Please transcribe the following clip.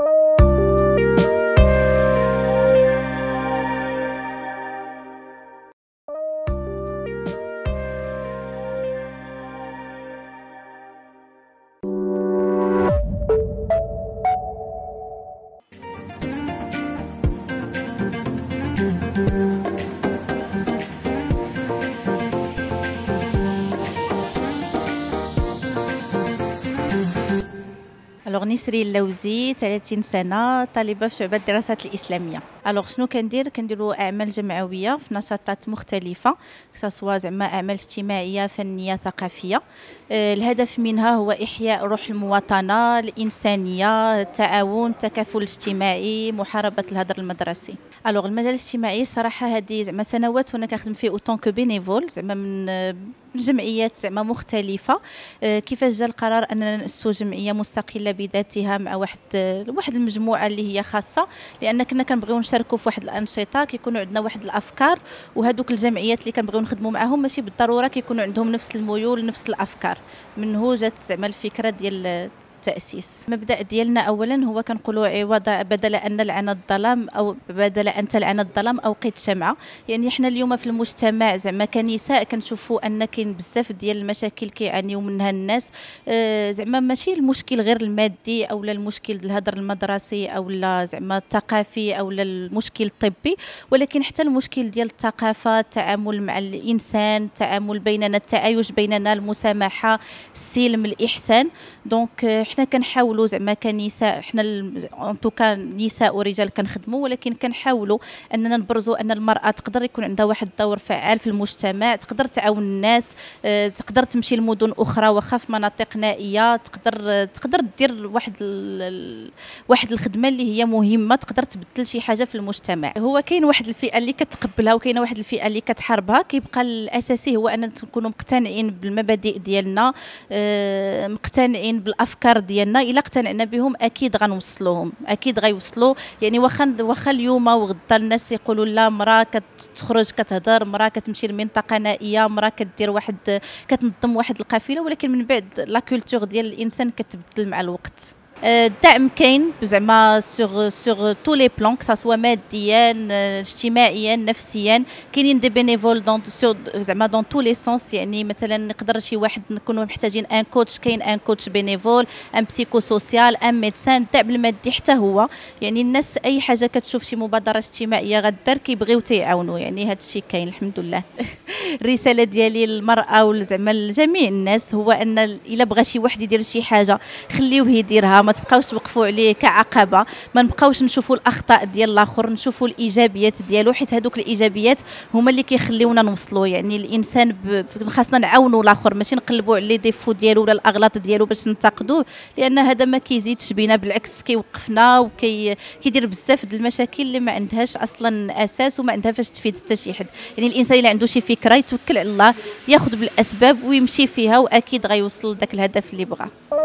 نسرين اللوزي 30 سنة، طالبة في شعبة الدراسات الإسلامية. شنو كنديروا أعمال جمعوية في نشاطات مختلفة، سواء زعما أعمال اجتماعية، فنية، ثقافية. الهدف منها هو إحياء روح المواطنة، الإنسانية، التعاون، التكافل الاجتماعي، محاربة الهدر المدرسي. المجال الاجتماعي صراحة هذه زعما سنوات وانا كنخدم فيه اوتون كو بينيفول، زعما من جمعيات زعما مختلفة. كيفاش جا القرار اننا نأسسوا جمعية مستقلة بذاتها مع واحد المجموعة اللي هي خاصة، لان كنا كنبغيو نشاركوا في واحد الأنشطة، كيكونوا عندنا واحد الأفكار، وهذوك الجمعيات اللي كنبغيو نخدموا معاهم ماشي بالضرورة كيكونوا عندهم نفس الميول، نفس الأفكار. منه جات زعما الفكرة ديال التأسيس. المبدأ ديالنا أولا هو كنقولوا عوض بدل أن نلعن الظلام أو بدل أن تلعن الظلام أوقد شمعة. يعني حنا اليوم في المجتمع زعما كنساء كنشوفوا أن كاين بزاف ديال المشاكل كيعانيو منها الناس. زعما ماشي المشكل غير المادي أو لا المشكل الهدر المدرسي أو لا زعما الثقافي أو لا المشكل الطبي، ولكن حتى المشكل ديال الثقافة، التعامل مع الإنسان، التعامل بيننا، التعايش بيننا، المسامحة، السلم، الإحسان. دونك حنا كنحاولوا زعما كنساء، حنا ان توكا نساء ورجال كنخدموا، ولكن كنحاولوا اننا نبرزوا ان المراه تقدر يكون عندها واحد الدور فعال في المجتمع، تقدر تعاون الناس، تقدر تمشي لمدن اخرى واخا في مناطق نائيه، تقدر دير واحد الخدمه اللي هي مهمه، تقدر تبدل شي حاجه في المجتمع. هو كاين واحد الفئه اللي كتقبلها وكاينه واحد الفئه اللي كتحاربها. كيبقى الاساسي هو ان نكونوا مقتنعين بالمبادئ ديالنا، مقتنعين بالافكار ديالنا. الا اقتنعنا بهم اكيد غنوصلوهم، اكيد غيوصلوا. يعني واخا اليوم وغدا الناس يقولوا لا، مراه كتخرج كتهضر، مراه كتمشي لمنطقه نائيه، مراه كدير كتنظم واحد القافله، ولكن من بعد لا كولتور ديال الانسان كتبدل مع الوقت. الدعم كاين زعما سوغ تو لي بلان، كسوا ماديا، اجتماعيا، نفسيا. كاينين دي بينيفول زعما دون تو لي سونس. يعني مثلا نقدر شي واحد نكونوا محتاجين ان كوتش، كاين ان كوتش بينيفول، ان بسيكو سوسيال، ان ميدسان. الدعم المادي حتى هو، يعني الناس اي حاجه كتشوف شي مبادره اجتماعيه غدار كيبغيو تيعاونوا، يعني هذا الشيء كاين الحمد لله. الرساله ديالي للمراه وزعما لجميع الناس هو ان الا بغى شي واحد يدير شي حاجه خليوه يديرها، ما تبقاوش توقفوا عليه كعقبه، ما نبقاوش نشوفوا الاخطاء ديال الاخر، نشوفوا الايجابيات ديالو، حيت هذوك الايجابيات هما اللي كيخليونا نوصلوا. يعني الانسان خاصنا نعاونوا الاخر، ماشي نقلبوا على لي ديفو ديالو ولا الاغلاط ديالو باش ننتقدوه، لان هذا ما كيزيدش بينا، بالعكس كيوقفنا وكيدير بزاف ديال المشاكل اللي ما عندهاش اصلا اساس وما عندها فاش تفيد حتى شي حد. يعني الانسان اللي عنده شي فكره يتوكل على الله، ياخذ بالاسباب ويمشي فيها، واكيد غيوصل لذاك الهدف اللي بغاه.